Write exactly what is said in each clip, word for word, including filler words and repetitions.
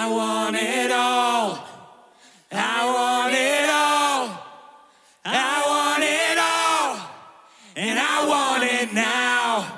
I want it all. I want it all. I want it all. And I want it now.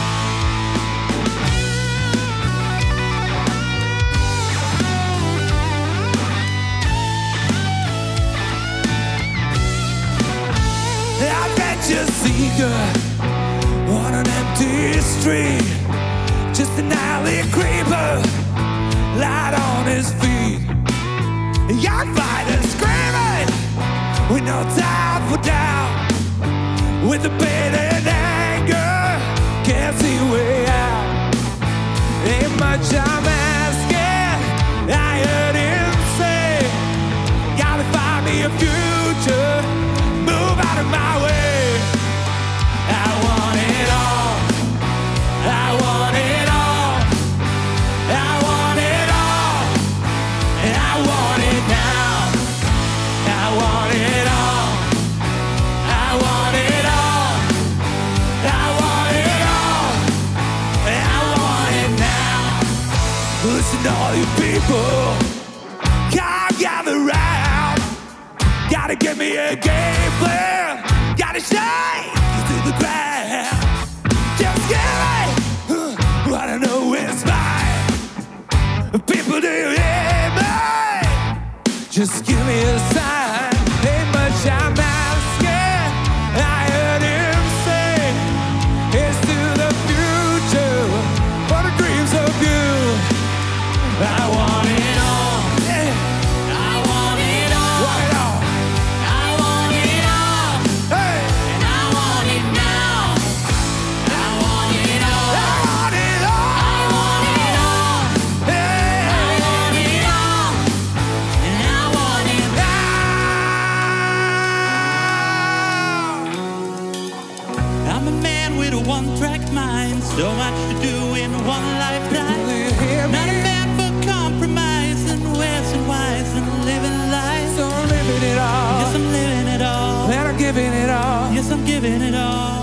I bet you see her on an empty street, just an alley creeper, light on his feet. Young fighters screaming with no time for doubt, with the pain and anger, can't see a way out. Ain't much I'm asking, I heard him say, gotta find me a future, move out of my way. I want it all, I want it all, I want it all, and I want it now. I want it all, I want it all, I want it all, and I want it now. Listen to all you people, come gather round. Gotta give me a game plan, gotta shake you to the ground. Just give me uh, what I know is mine. People, do you hear me? Just give me a sign. Ain't much I'm asking, I heard him say, it's to the future, for the dreams of you. I want it all, yeah. I want it all, want it all. I want it all, hey. And I want it now. I want it all, I want it all, I want it all, hey. I want it all, and I want it now. I'm a man with a one-track mind, so much to do in one lifetime. Not a man for compromise and where's and why's and living life. So I'm living it all. Yes, I'm living it all. And I'm giving it all. Yes, I'm giving it all.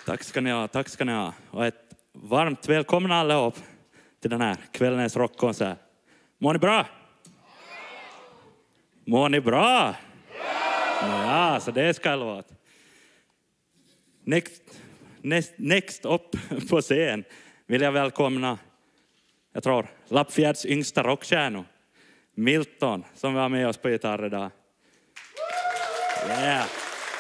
Tack ska ni ha, tack ska ni ha. Och ett varmt välkomna allihop till den här kvällens rockkonsert. Mår ni bra? Mår ni bra? Ja, så det ska låta. Next, next, next upp på scen vill jag välkomna, jag tror, Lappfjärds yngsta rockstjärnor, Milton, som var med oss på gitarr idag. Yeah.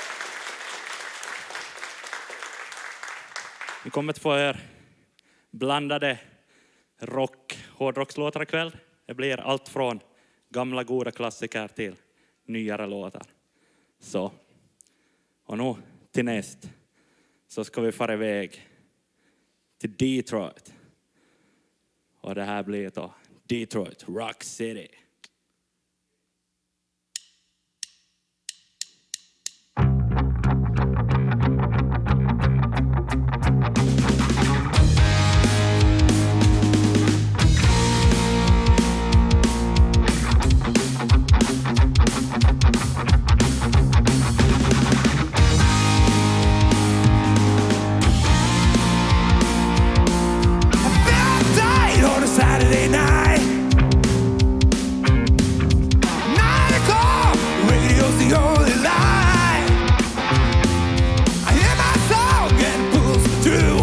Vi kommer att få er blandade rock, hårdrockslåtar ikväll. Det blir allt från gamla goda klassiker till nyare låtar. Så, och nu till näst så ska vi fara iväg till Detroit. Och det här blir då Detroit Rock City. Saturday night, nine o'clock, radio's the only light. I hear my song and it pulls me through.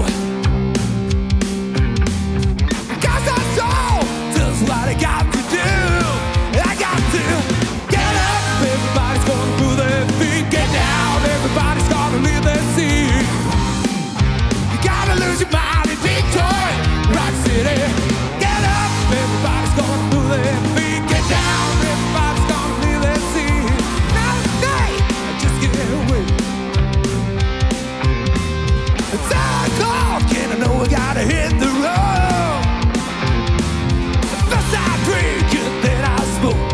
Cause I saw just what I got to do. I got to get up, everybody's going through their feet. Get down, everybody's gonna leave their seat. You gotta lose your mind in Detroit, Rock City. Everybody's gonna do their feet. Get down, everybody's gonna leave their seat. Now tonight, just get away. It's ten o'clock and I know I gotta hit the road. First I drink and then I smoke.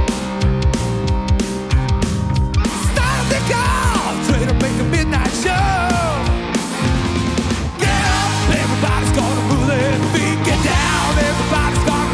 Start the car, try to make a midnight show. Get up, everybody's gonna move their feet. Get down, everybody's gonna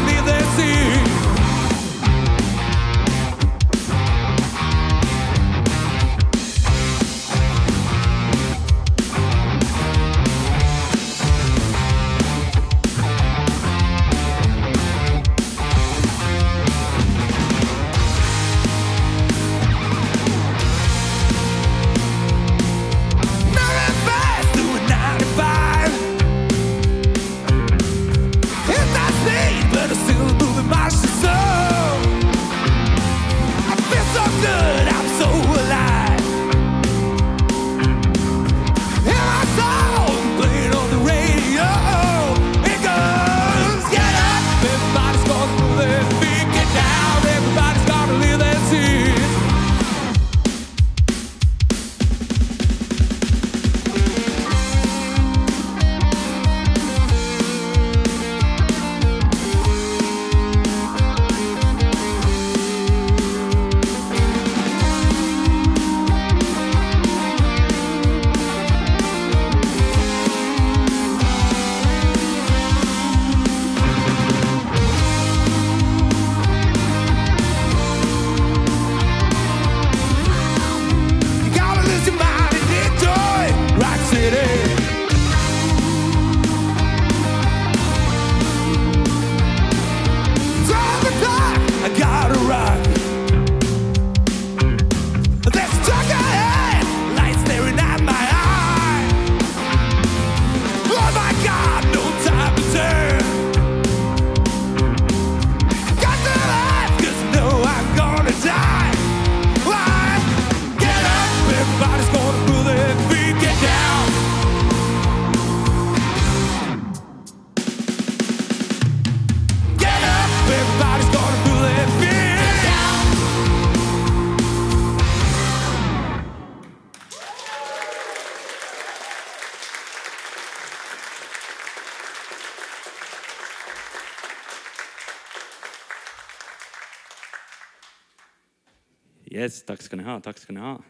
Yes, tack ska ni ha, tack ska ni ha.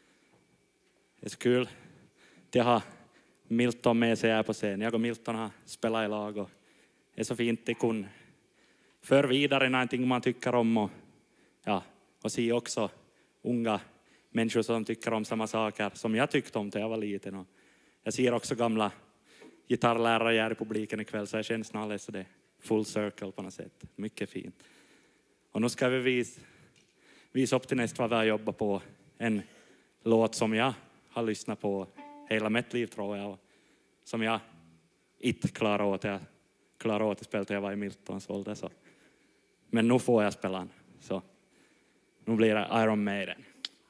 Det är så kul att jag har Milton med sig här på scen. Jag och Milton har spelat i lag och det är så fint att kunna för vidare någonting man tycker om och, ja, och se också unga människor som tycker om samma saker som jag tyckte om när jag var liten. Och Jag ser också gamla gitarrlärare här i publiken ikväll, så jag känner snarare så det full circle på något sätt. Mycket fint. Och nu ska vi visa, visa upp till nästa vad vi har jobbat på. En låt som jag har lyssnat på hela mitt liv, tror jag. Och som jag inte klarar åt. Jag klarar åt att spela till jag var i Miltons ålder. Så. Men nu får jag spela den. Så nu blir det Iron Maiden.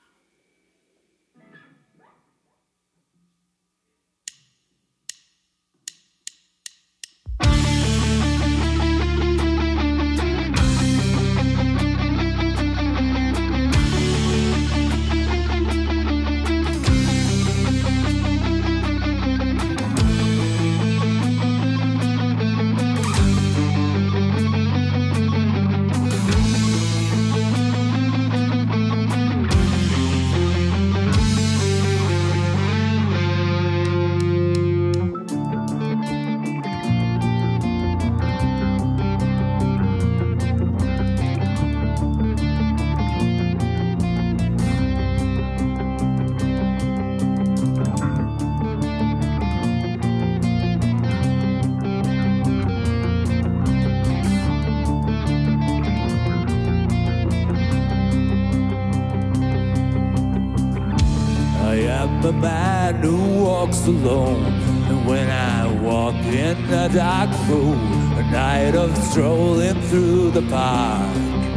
A man who walks alone, and when I walk in a dark room, a night of strolling through the park,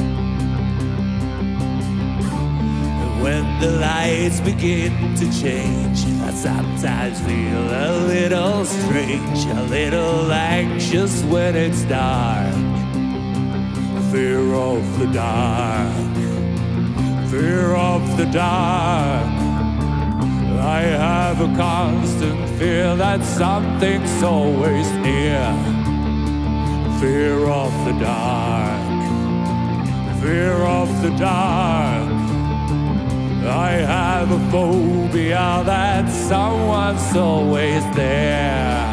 and when the lights begin to change, I sometimes feel a little strange, a little anxious when it's dark. Fear of the dark, fear of the dark. I have a constant fear that something's always near. Fear of the dark, fear of the dark. I have a phobia that someone's always there.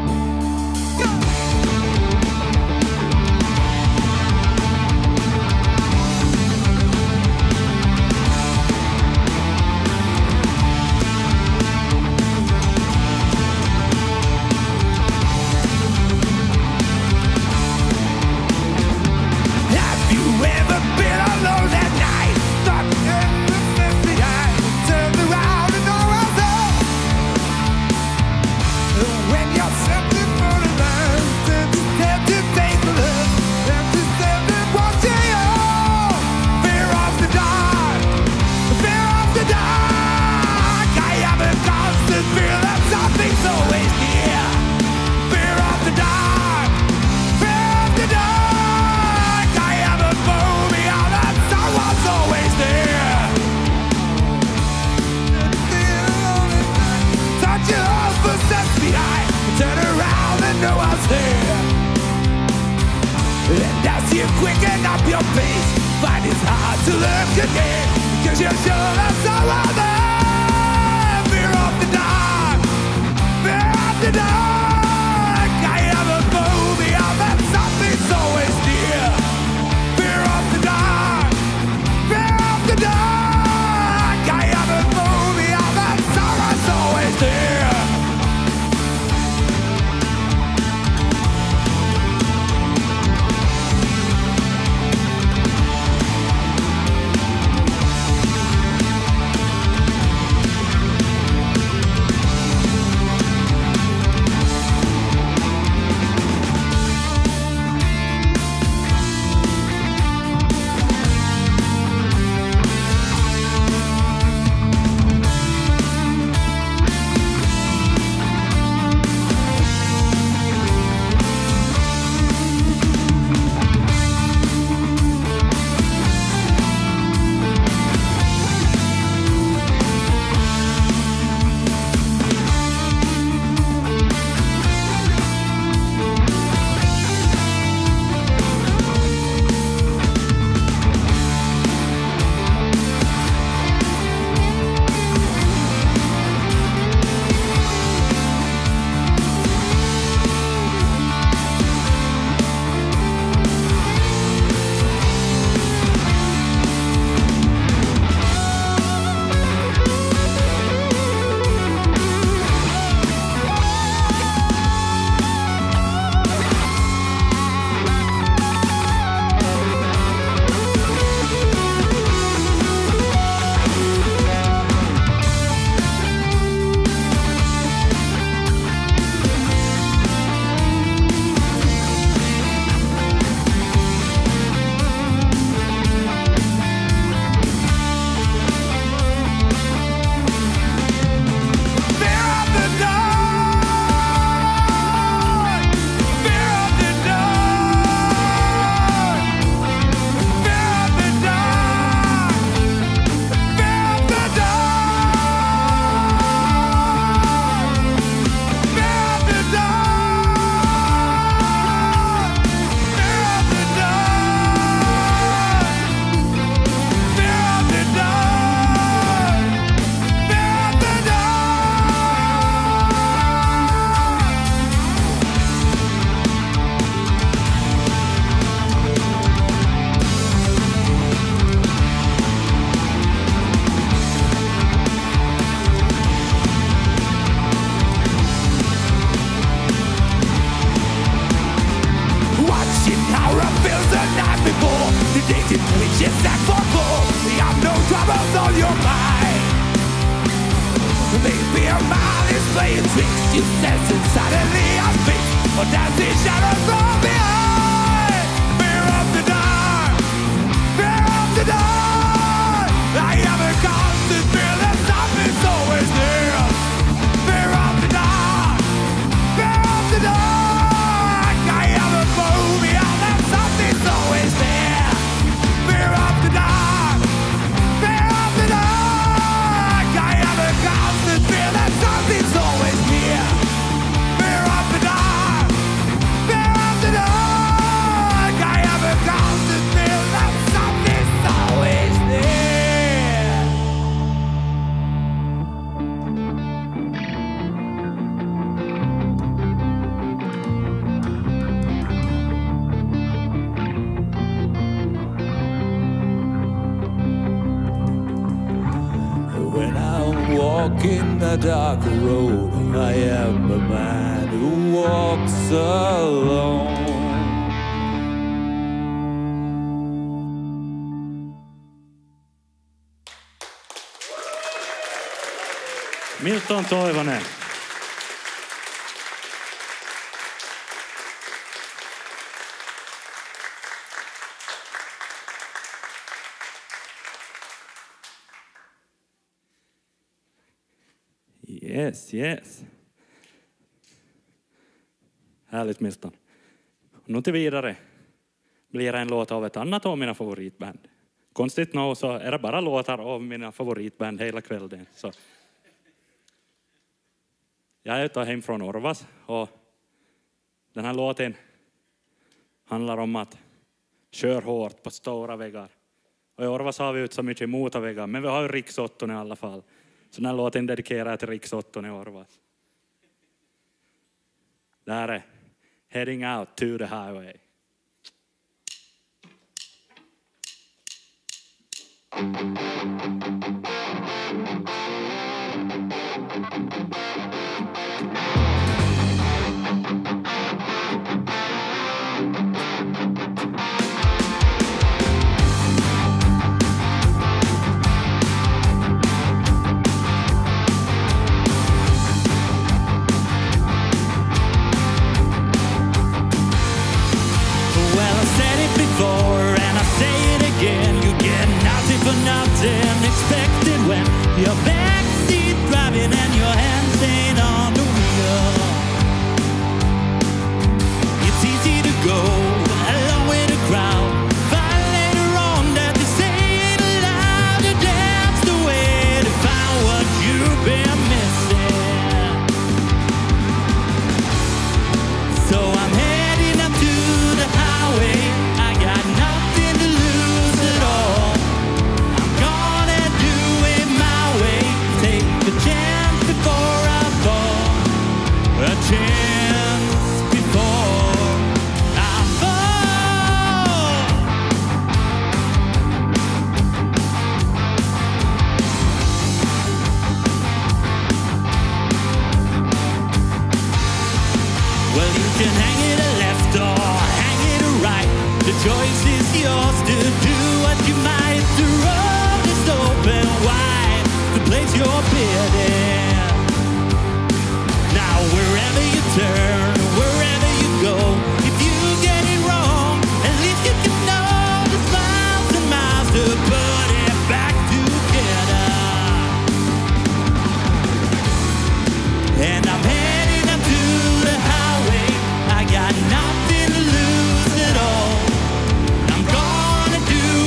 Quicken up your pace, find it's hard to look again, cause you're sure that's all out there. Fear of the dark, fear of the dark. I have a phobia that something's always near. Fear of the dark, fear of the dark. I have a phobia that someone's always there. the feels the night before. The days in which it's that for more. You have no troubles on your mind. Maybe a mind is playing tricks. You sense it suddenly I speak. Or does the shadows fall behind? Fear of the dark. Fear of the dark. I have a constant fear that something's always there. Fear of the dark. Fear of the dark. I have a phobia that something's always there. Fear of the dark. Fear of the dark. I have a constant fear that something's always here. Fear of the dark. Fear of the dark. I have a constant fear that something's always there. When I'm walking the dark road, I am a man who walks alone. Milton Toivonen. Yes, yes. Härligt Milton. Nu till vidare blir det en låt av ett annat av mina favoritband. Konstigt nog så är det bara låtar av mina favoritband hela kvällen. Så. Jag är ute hem från Orvas och den här låten handlar om att köra hårt på stora vägar. Och i Orvas har vi ut så mycket motorvägar, men vi har ju riksåtton i alla fall. Så den här låten dedikerar jag till riksåtton i Orvas. Där är Heading Out to the Highway. And I say it again, you get nothing for nothing expected when you're backseat driving and your hands ain't on the wheel. It's easy to go along with the crowd, find later on that they say it aloud. You dance the way to find what you've been missing. So I'm heading up to the highway. Choice is yours to do what you might. The road is open wide to place your bid in. Now wherever you turn, wherever you go, if you get it wrong, at least you can know there's miles and miles to put it back together. And I'm heading up to the highway. I got nothing to lose at all. I'm gonna do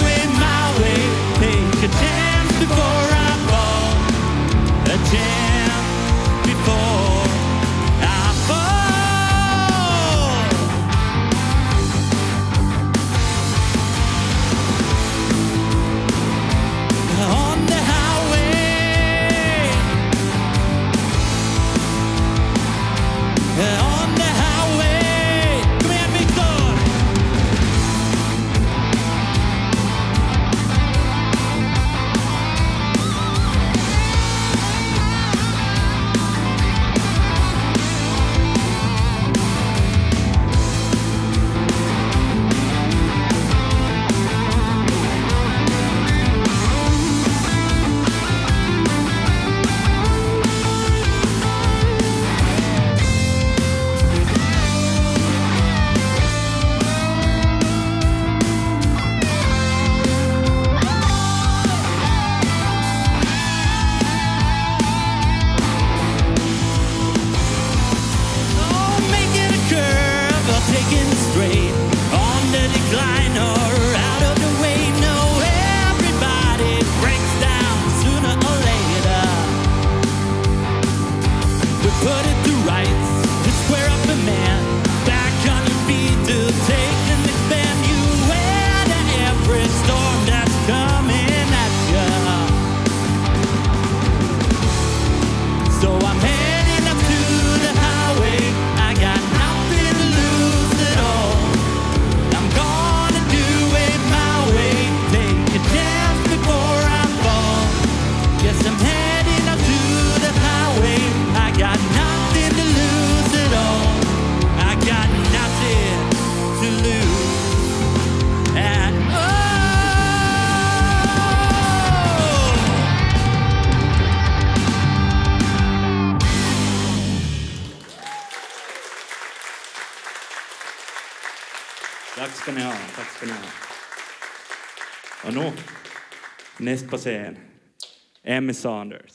ska ni ha. Tack ska ni ha. Och nu, näst på scen, Emmy Saunders.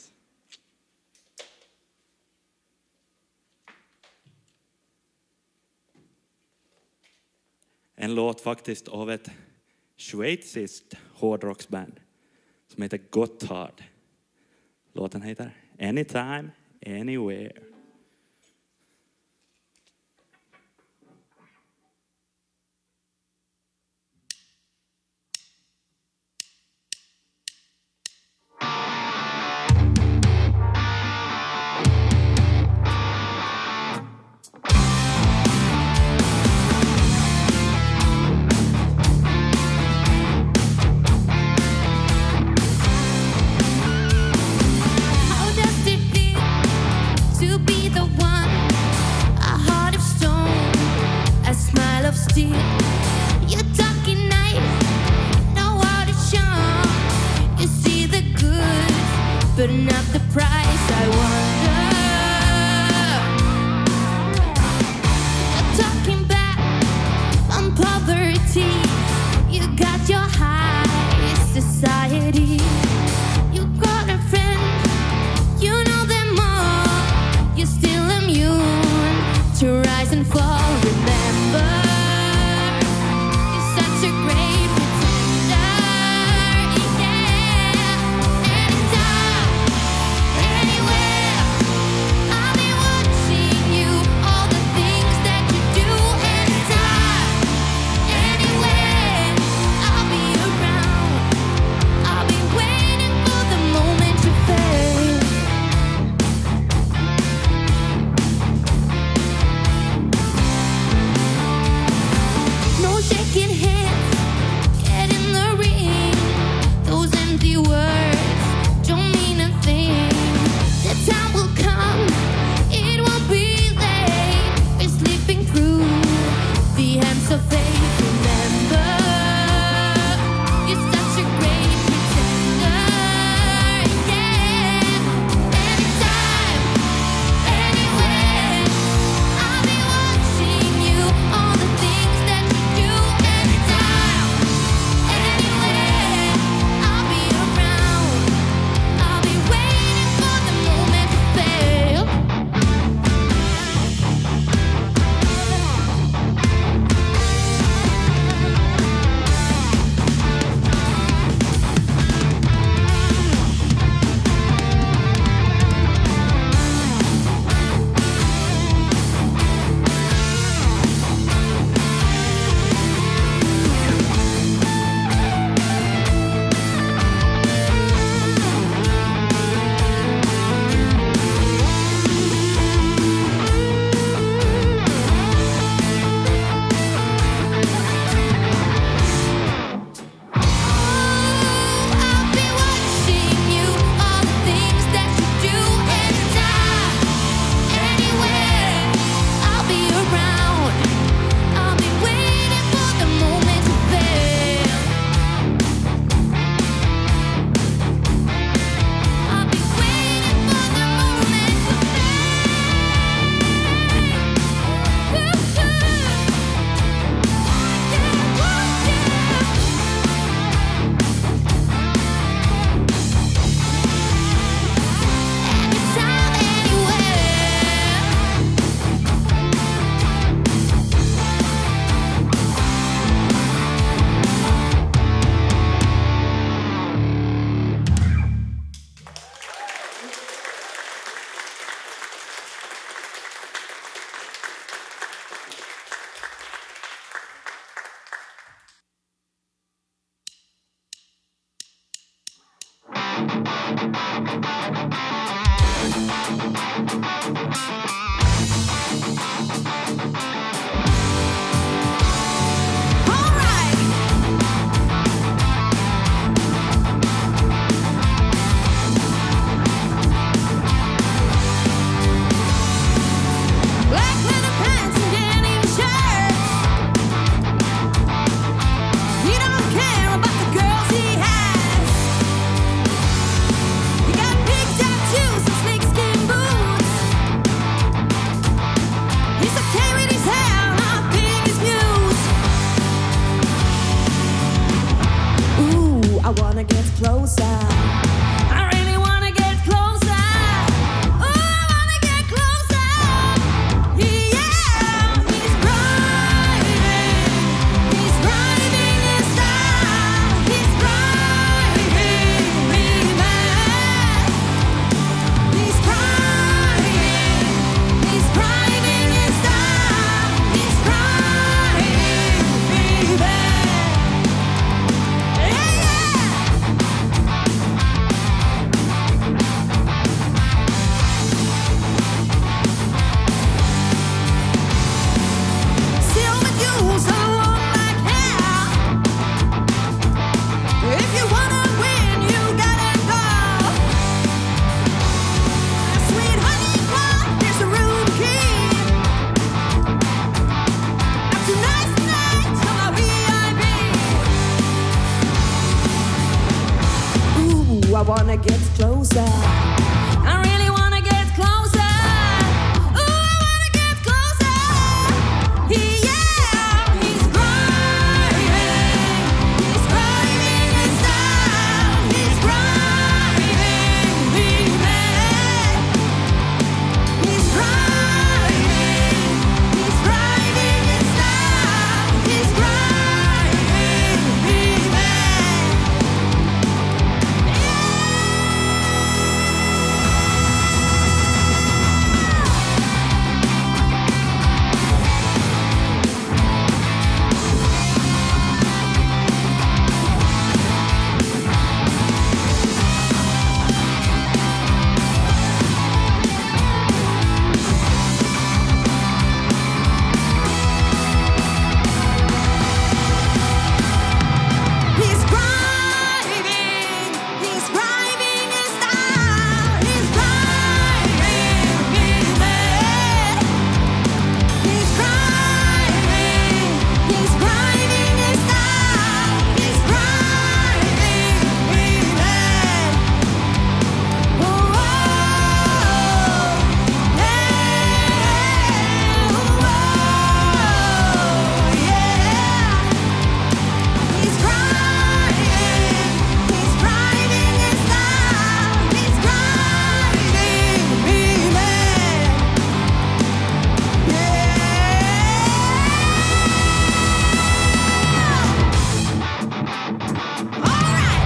En låt faktiskt av ett schweiziskt hårdrocksband som heter Gotthard. Låten heter Anytime, Anywhere. But not the price, I wonder. You're talking back on poverty. You got your high society. You got a friend, you know them all. You're still immune to rise and fall. Remember, you're such a great pretender. Yeah, anytime. I wanna get closer. I really wanna get closer. Oh, I wanna get closer. Yeah, he's driving. He's driving his style. He's driving me mad. He's driving. He's driving his style. He's driving me mad. Yeah, yeah. Silver jewels are long like hair. If you wanna win, you gotta go. Sweet honey pie is the room key. Up tonight's the night till my V I P. Ooh, I wanna get closer. I really wanna get closer. Ooh, I wanna get closer. Yeah, he's driving. He's driving his style. He's driving me mad. He's driving. He's driving his style. He's driving me mad. He's driving, he's driving his style. He's driving me mad. He's driving, he's driving his style. He's driving me mad. Oh, yeah, yeah. He's driving, he's driving his style. He's driving me mad. Yeah. All right.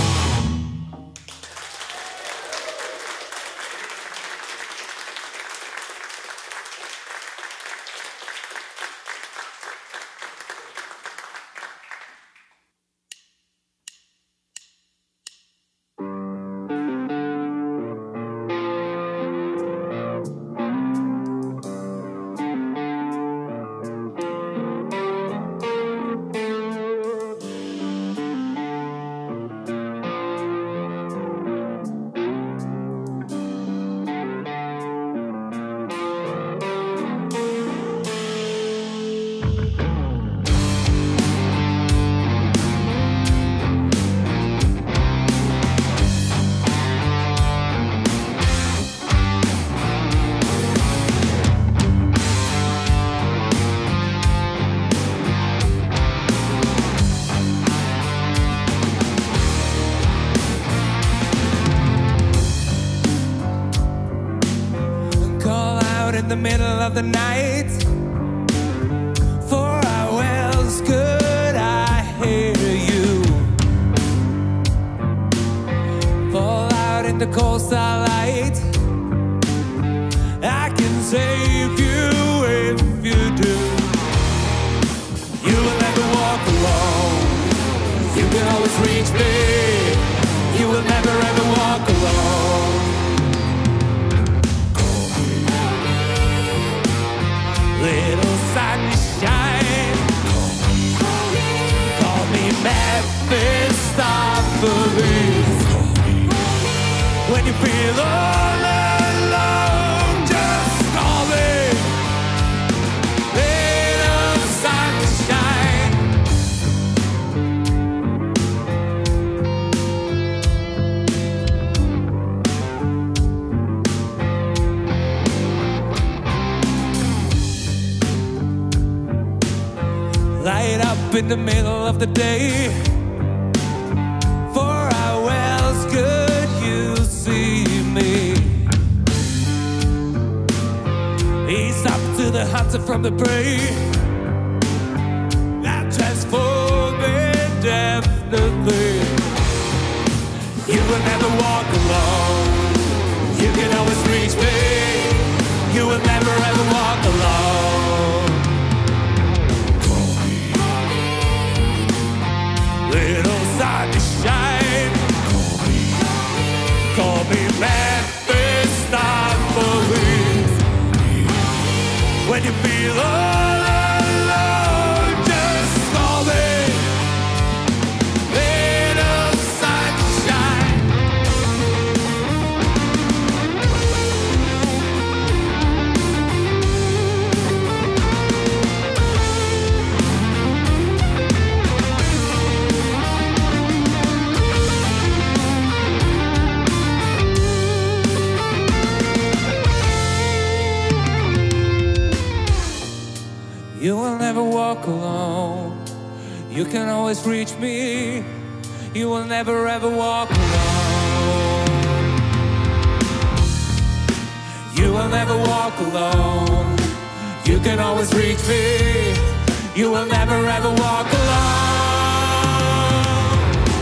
Call out in the middle of the night. For how else could I hear you? Fall out in the cold starlight. I can save you if you do. You will never walk alone. You can always reach me. You will never ever walk alone. Little sunshine, call me Mephistopheles. When you feel all alone, just call me little sunshine. Light up in the middle of the day. For the hunter from the prey. That transform indefinitely. You will never walk alone. You can always reach me. You will never ever walk alone. Call me, little sun to shine. Call me, call me Mephistopheles. When you feel all alone, just call me little sunshine. You will never walk alone. You can always reach me. You will never ever walk alone. You will never walk alone. You can always reach me. You will never ever walk alone.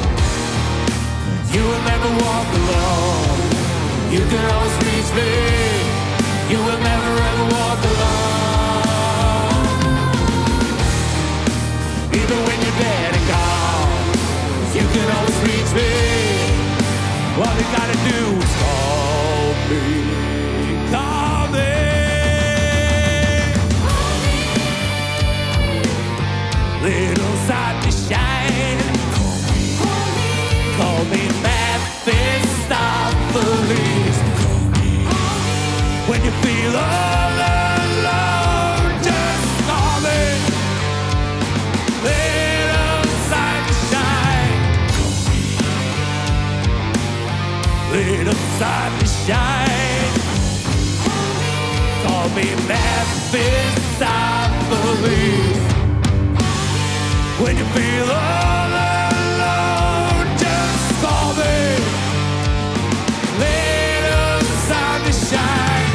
You will never walk alone. You can always reach me. You will never ever walk alone. Even when you're dead and gone, you can always reach me. All you gotta do is call me. Call me. Little sun to shine. Call me. Call me Mephistopheles. Call me. When you feel all alone, just call me. Little sunshine, little sunshine. Call me Mephistopheles. When you feel all alone, just call me little sunshine.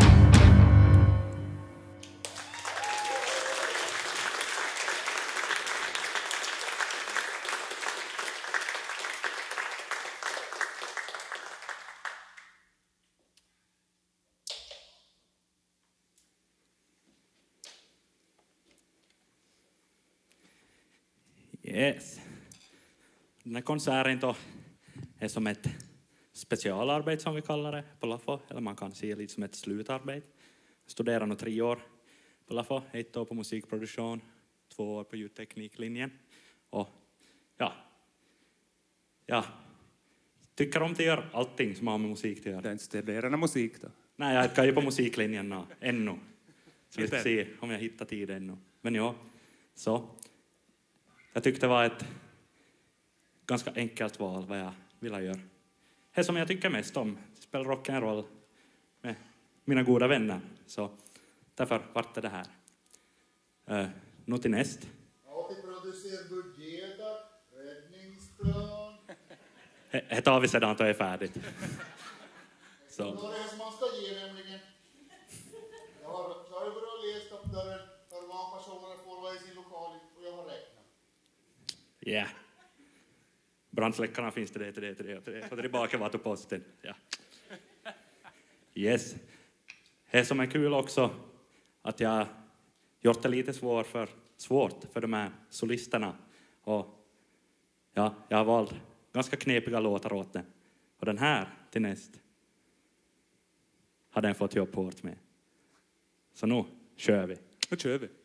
Yes. Den här konserten då är som ett specialarbete som vi kallar det på LAFO. Eller man kan se det lite som ett slutarbete. Jag studerar nog tre år på LAFO. Ett år på musikproduktion. Två år på ljudtekniklinjen. Och ja. Ja. Tycker om att göra allting som har med musik att göra. Den studerar musik då? Nej, jag kan ju på musiklinjen nå, ännu. Så vi ska se om jag hittar tid ännu. Men ja, så. Jag tyckte det var ett ganska enkelt val vad jag ville göra. Det som jag tycker mest om, spela rock'n'roll med mina goda vänner. Så därför vart det det här. Uh, nu till näst. Ja, vi producerar budgetar, räddningsplan. Det tar vi sedan att det är färdigt. Så. Det är det som man ska ge nämligen. Jag har över och läst upp dörren för vad personer får vara i sin lokal och jag har räknat. Ja. Yeah. Brandsläckarna finns det, det, det, det, det, det. Och tillbaka var till posten. Ja. Yes. Det som är kul också att jag gjort det lite svårt för, svårt för de här solisterna. Och ja, jag har valt ganska knepiga låtar åt den. Och den här till näst har den fått jobba hårt med. Så nu kör vi. Nu kör vi.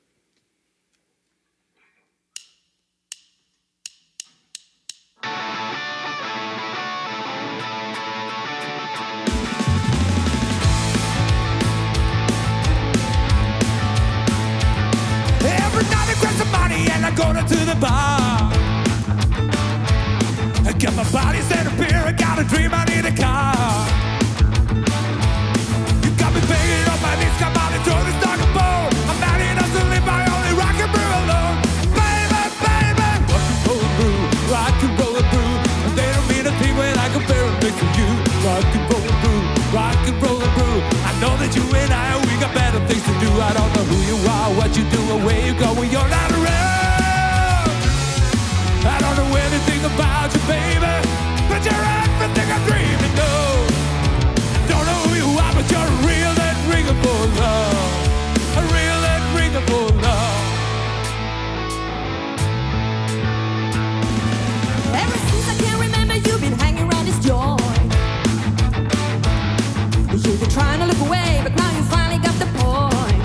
And I go down to the bar. I got my body set a beer. I got a dream, I need a car. You got me begging on my knees. Come on and throw this dog a bone. I'm not enough to live my only rock and roll alone. Baby, baby, rock and roll and brew, rock and roll and brew. And they don't mean a thing when I compare it next to you. Rock and roll and brew, rock and roll and brew. I know that you and I, we got better things to do. I don't know who go when you're not around. I don't know anything about you, baby, but you're everything I dream to know. Don't know who you are, but you're a real and ringable love. A real and ringable love. Ever since I can remember, you've been hanging around this joint. You've been trying to look away, but now you finally got the point.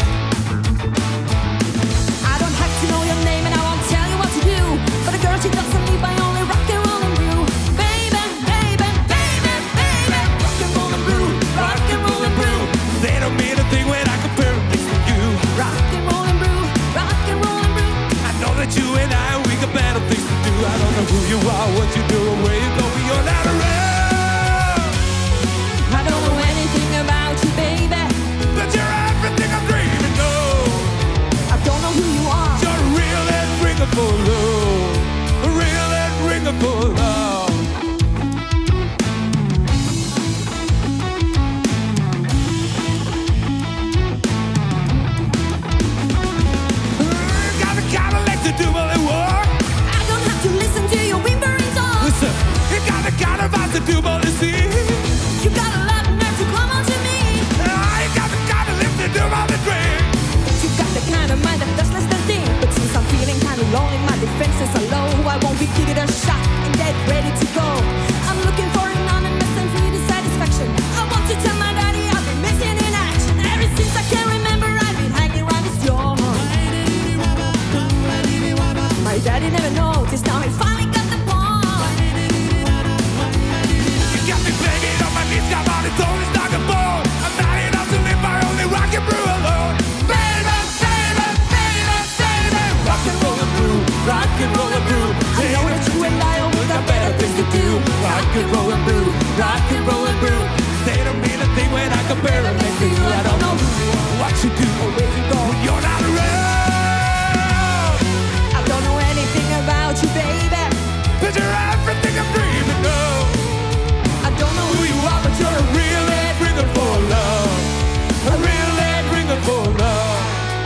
I don't have to know your name and I won't tell you what to do, but a girl she doesn't need by only rock and roll and blue. Baby, baby, baby, baby, rock and roll and blue, rock and roll and blue. They don't mean a thing when I compare them next to you. Rock and roll and blue, rock and roll and blue. I know that you and I, we got better things to do. I don't know who you are, what you do, or where you go when you're not around. I don't know anything about you, baby, But you're everything I'm dreaming of. I don't know who you are. You're a real and ringable love. A real and ringable love. Got the kind of legs to do all they want. I don't have to listen to your whimpering song. Listen, you got the kind of eyes to do all they see. You got a lot of nerve to come on to me. Ah, you got the kind of lips to do all the dream. You got the kind of mind that does less than think. But since I'm feeling kind of lonely, my defenses are low. I won't be giving it a shot and get ready to go. I'm looking for an honest and free satisfaction. I want to tell my daddy I've been missing in action. Ever since I can remember, I've been hanging around his joint. My daddy never noticed, now he finally got the point. You got me begging on my knees, got on its own, it's not a bone. I'm not enough to live my only rock and brew alone. Baby, baby, baby, baby. Rock and roll and brew, rock and roll and brew. I know that you and I always got better things to do. Rock and roll and brew, rock and roll and brew. They don't mean a thing when I compare them next to you. I don't know who you are, what you do, or where you go when you're not around. I don't know anything about you, baby. But you're everything I'm dreaming of. I don't know Who you are, but you're a real and ringable love. A real and ringable love.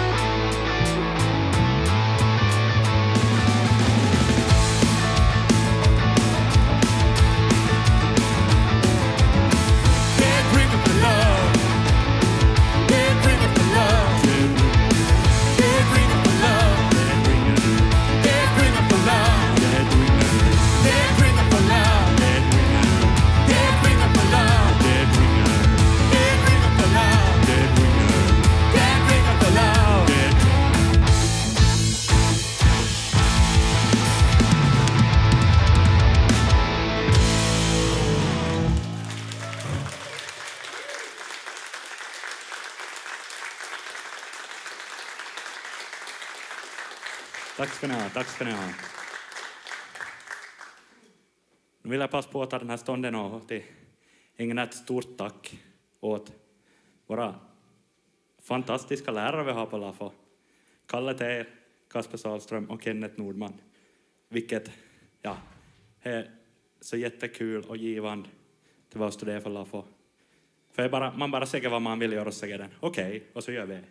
Dead ringable love. Dead ringable love. Dead ringable love. Dead ringable love. Dead ringable love. Dead ringable love. Dead ringable love. Dead ringable love. Tack ska ni ha, tack ska ni ha. Nu vill jag passa på att ta den här stunden och till ägna ett stort tack åt våra fantastiska lärare vi har på LAFO. Kalle Teir, Kasper Sahlström och Kenneth Nordman. Vilket, ja, är så jättekul och givande till att studera för LAFO. För bara, man bara säger vad man vill göra och säger den. Okej, okay, och så gör vi det.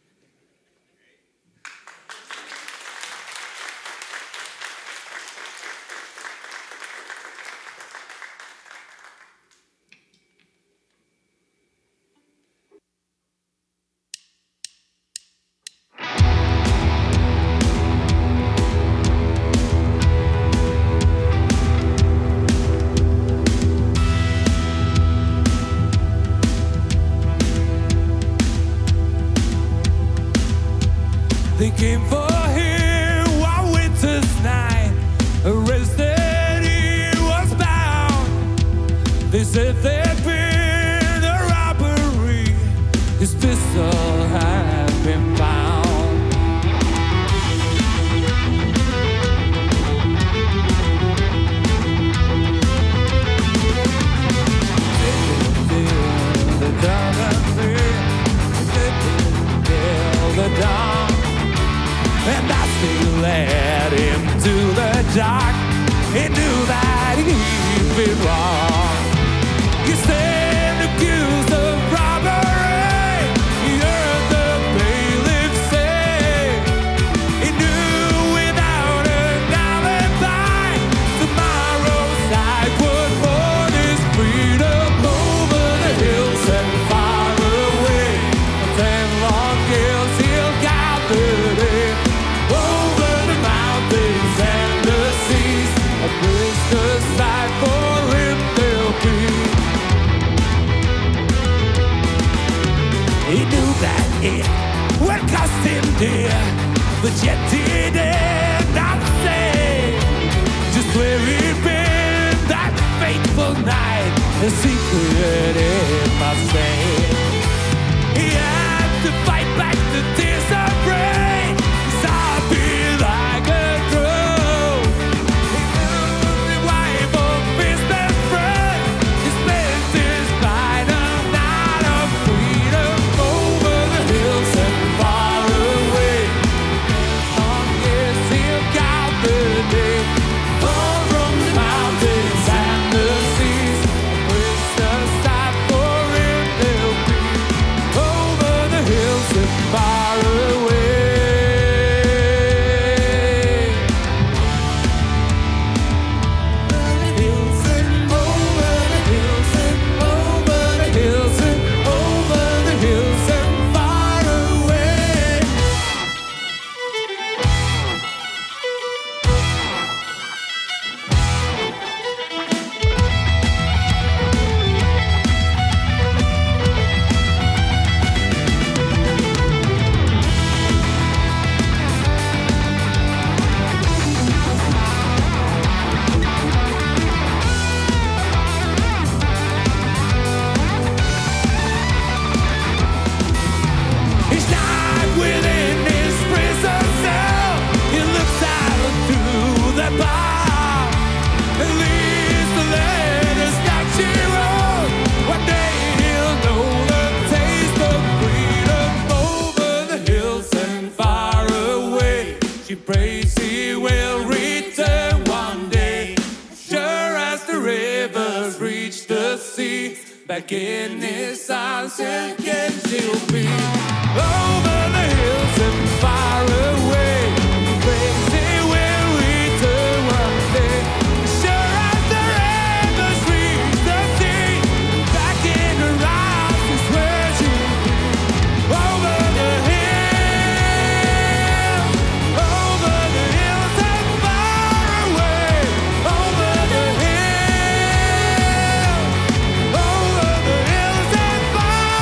They came for him one winter's night, arrested he was bound. They said there'd been a robbery, his pistol had been found. They didn't feel the dawn and fear. They didn't feel the dawn. And as they led him to the dark, he knew that he'd been wrong. He stand accused of robbery. He heard the bailiff say, the sight for him they'll be. He knew that it would cost him dear, but yet he did not say just where he'd been that fateful night. A secret it must stay. He had to fight back the tears of rain. His heart beat like a drum. He knew the wife of his best friend. He spent his final night of freedom over the hills and far away. Long years he'll count the day, far from the mountains and the seas. With the sight for him they'll be over the hills and far away. Hills and over the hills and over the hills and over the hills and far away. He's not within his prison cell. He looks out through the bar and leaves the letters that she wrote. One day he'll know the taste of freedom over the hills and far away. She prays he will return one day, sure as the rivers reach the sea. Back in his arms again she'll be over the hills and far away. Prays he will return one day, sure as the rivers reach the sea. Back in her arms is where she'll be. Over the hills, over the hills and far away. Over the hills, over the hills and far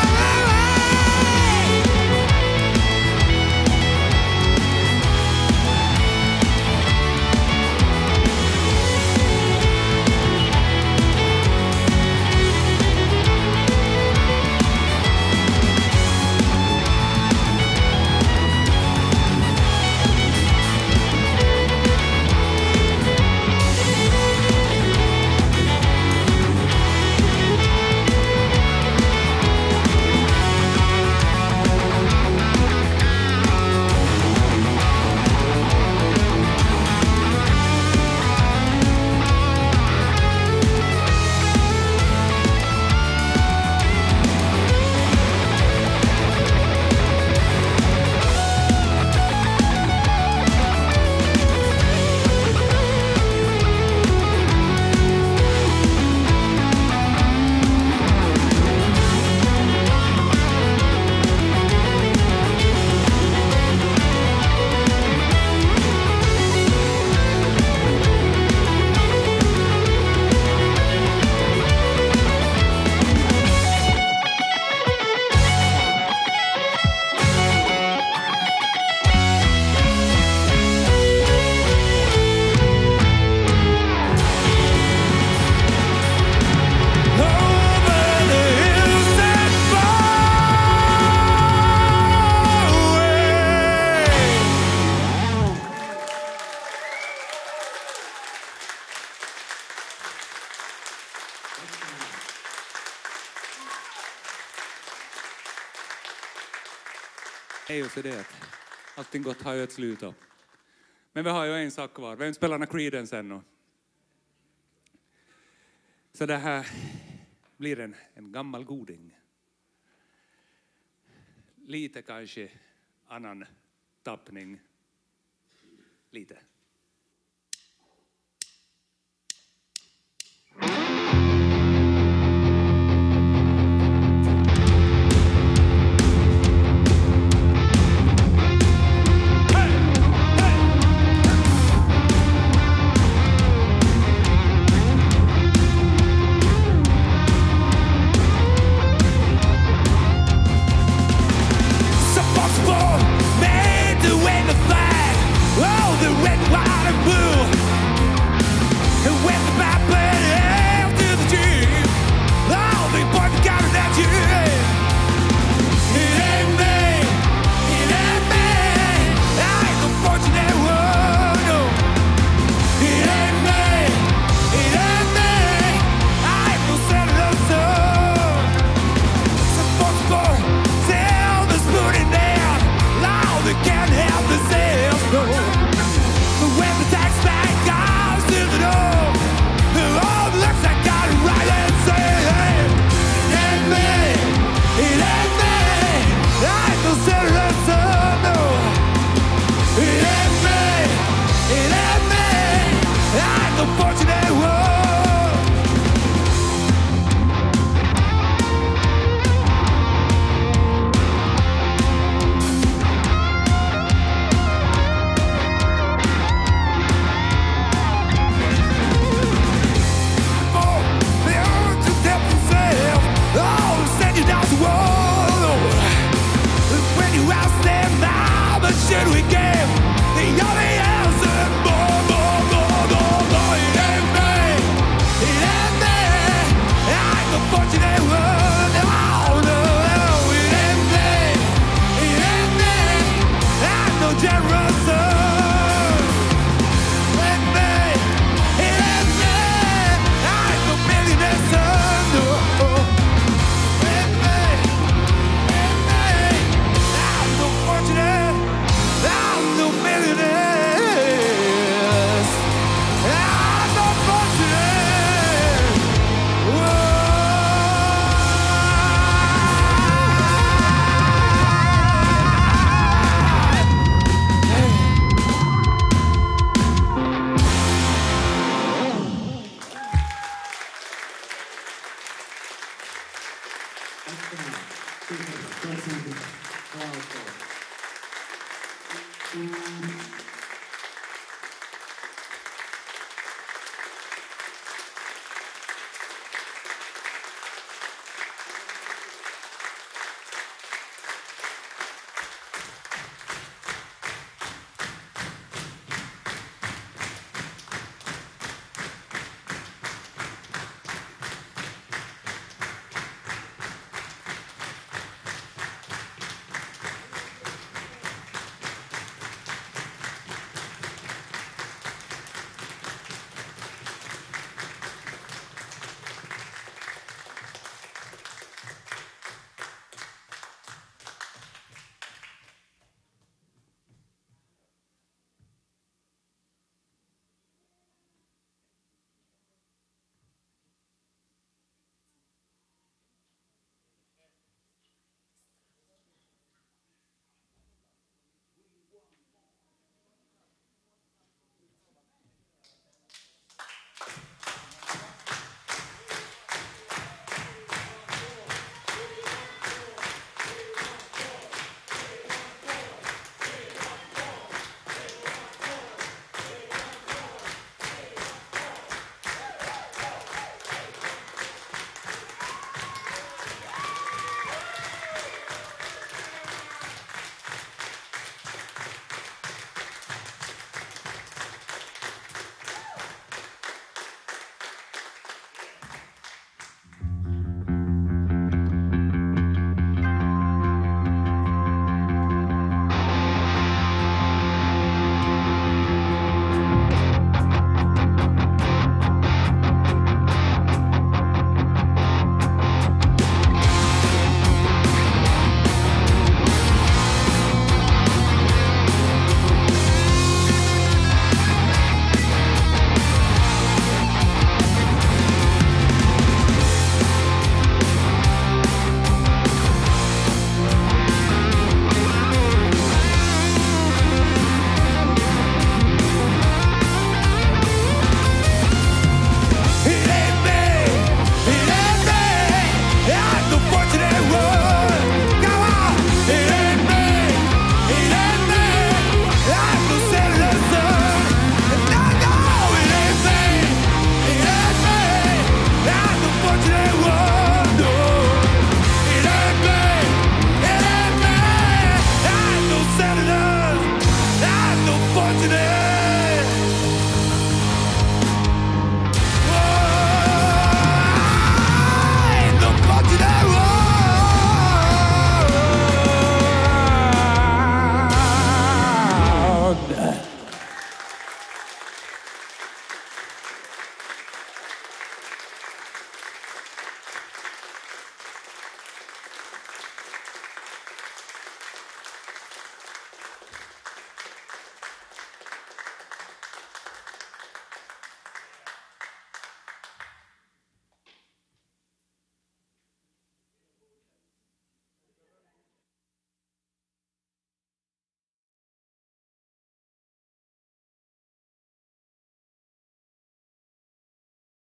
är ju så det. Allting gott har ju ett slut då. Men vi har ju en sak kvar. Vem spelar Creedence ännu? Så det här blir en, en gammal goding. Lite kanske annan tappning. Lite. Hey! Hey! the fortune